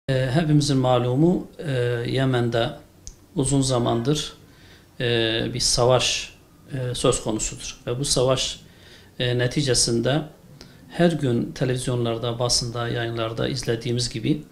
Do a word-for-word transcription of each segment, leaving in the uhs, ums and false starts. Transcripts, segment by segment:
E, hepimizin malumu e, Yemen'de uzun zamandır e, bir savaş e, söz konusudur. Ve bu savaş e, neticesinde her gün televizyonlarda, basında, yayınlarda izlediğimiz gibi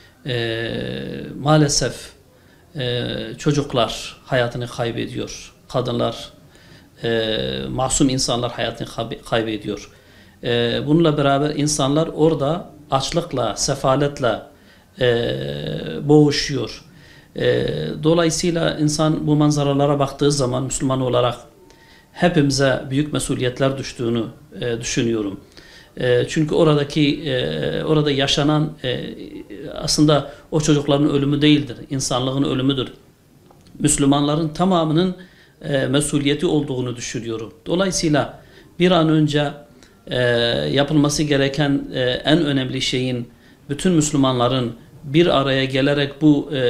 e, maalesef e, çocuklar hayatını kaybediyor. Kadınlar, e, masum insanlar hayatını kaybediyor. E, bununla beraber insanlar orada açlıkla, sefaletle e, boğuşuyor. E, dolayısıyla insan bu manzaralara baktığı zaman Müslüman olarak hepimize büyük mesuliyetler düştüğünü e, düşünüyorum. E, çünkü oradaki e, orada yaşanan e, aslında o çocukların ölümü değildir, insanlığın ölümüdür. Müslümanların tamamının e, mesuliyeti olduğunu düşünüyorum. Dolayısıyla bir an önce e, yapılması gereken e, en önemli şeyin bütün Müslümanların bir araya gelerek bu e,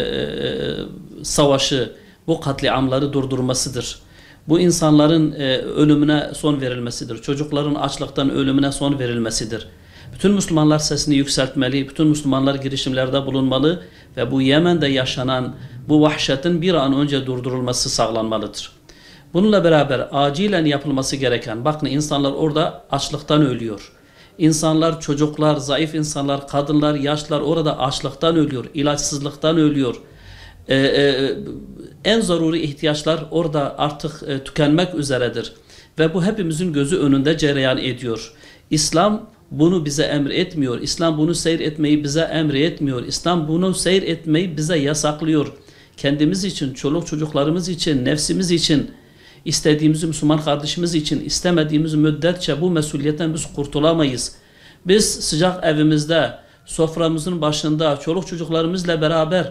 e, savaşı, bu katliamları durdurmasıdır. Bu insanların e, ölümüne son verilmesidir. Çocukların açlıktan ölümüne son verilmesidir. Bütün Müslümanlar sesini yükseltmeli, bütün Müslümanlar girişimlerde bulunmalı ve bu Yemen'de yaşanan bu vahşetin bir an önce durdurulması sağlanmalıdır. Bununla beraber acilen yapılması gereken, bakın insanlar orada açlıktan ölüyor. İnsanlar, çocuklar, zayıf insanlar, kadınlar, yaşlılar orada açlıktan ölüyor, ilaçsızlıktan ölüyor. Ee, e, en zaruri ihtiyaçlar orada artık e, tükenmek üzeredir. Ve bu hepimizin gözü önünde cereyan ediyor. İslam bunu bize emretmiyor. İslam bunu seyir etmeyi bize emretmiyor. İslam bunu seyir etmeyi bize yasaklıyor. Kendimiz için, çoluk çocuklarımız için, nefsimiz için, İstediğimiz Müslüman kardeşimiz için istemediğimiz müddetçe bu mesuliyetten biz kurtulamayız. Biz sıcak evimizde, soframızın başında, çoluk çocuklarımızla beraber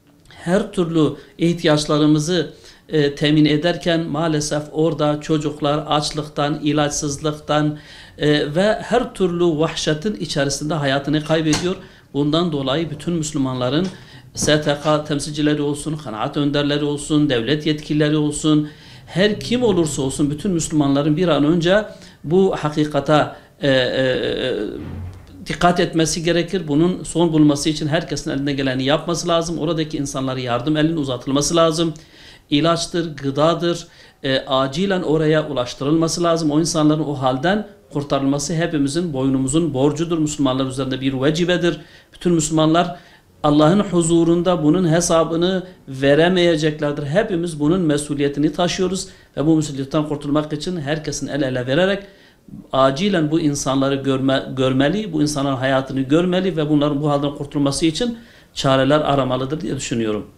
her türlü ihtiyaçlarımızı e, temin ederken maalesef orada çocuklar açlıktan, ilaçsızlıktan e, ve her türlü vahşetin içerisinde hayatını kaybediyor. Bundan dolayı bütün Müslümanların S T K temsilcileri olsun, kanaat önderleri olsun, devlet yetkilileri olsun, her kim olursa olsun bütün Müslümanların bir an önce bu hakikata e, e, dikkat etmesi gerekir. Bunun son bulması için herkesin eline geleni yapması lazım. Oradaki insanlara yardım elinin uzatılması lazım. İlaçtır, gıdadır. E, acilen oraya ulaştırılması lazım. O insanların o halden kurtarılması hepimizin, boynumuzun borcudur. Müslümanlar üzerinde bir vecibedir. Bütün Müslümanlar Allah'ın huzurunda bunun hesabını veremeyeceklerdir. Hepimiz bunun mesuliyetini taşıyoruz ve bu mesuliyetten kurtulmak için herkesin el ele vererek acilen bu insanları görme, görmeli, bu insanların hayatını görmeli ve bunların bu halden kurtulması için çareler aramalıdır diye düşünüyorum.